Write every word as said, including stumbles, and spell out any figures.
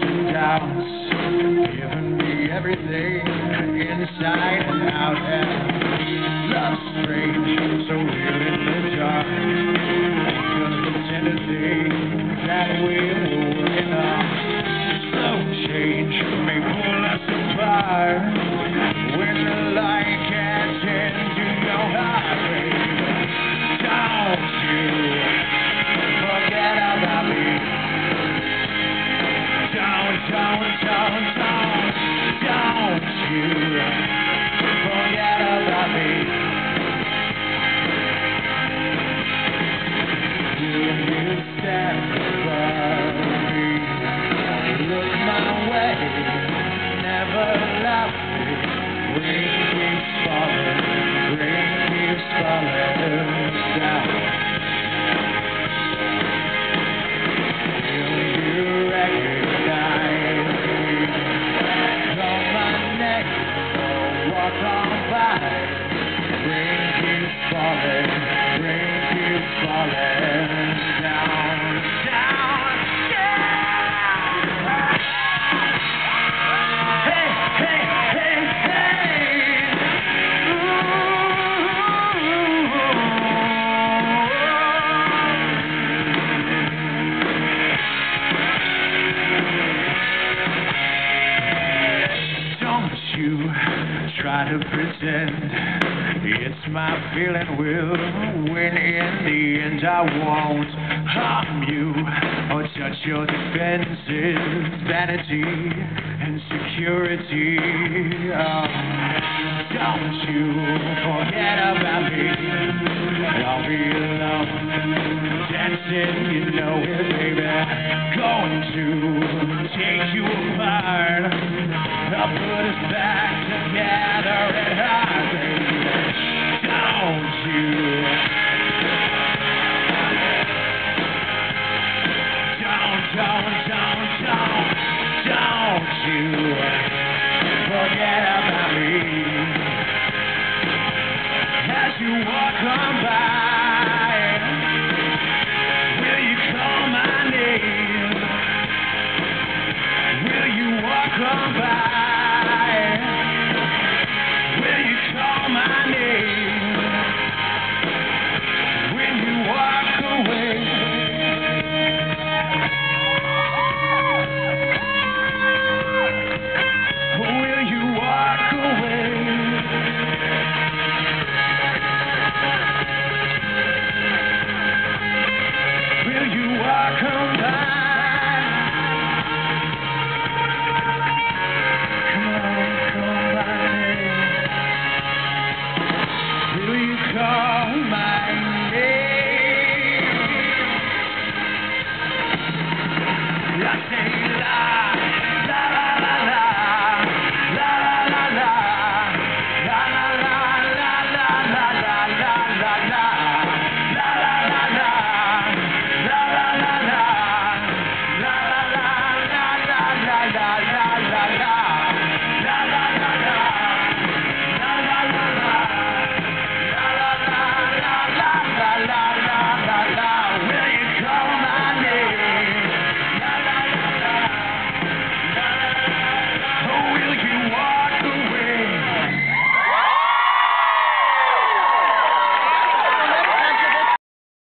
doubts, giving me everything inside and out. And love's strange, so real in the dark, because the tender things that we were working on. Slow change may pull us apart when the light gets into your heart, baby. Don't you forget about me. Don't, don't, don't, don't, don't you forget about me. Do you stand above me? Look my way, never love me. Rain keeps falling, rain keeps falling down. Will you recognize me? Call my name or walk on by. Rain keeps falling, rain keeps falling down, down, down. Hey, hey, hey, hey. Don't you try to pretend it's my feeling will win in the end. I won't harm you or touch your defenses, vanity and security. Oh, don't you forget about me. I'll be alone, dancing, you know it, baby. Going to take you apart. I'll put us back together at heart, baby. Don't you? Don't, don't, don't, don't, don't you forget about me. As you walk on by, will you call my name? Will you walk on by?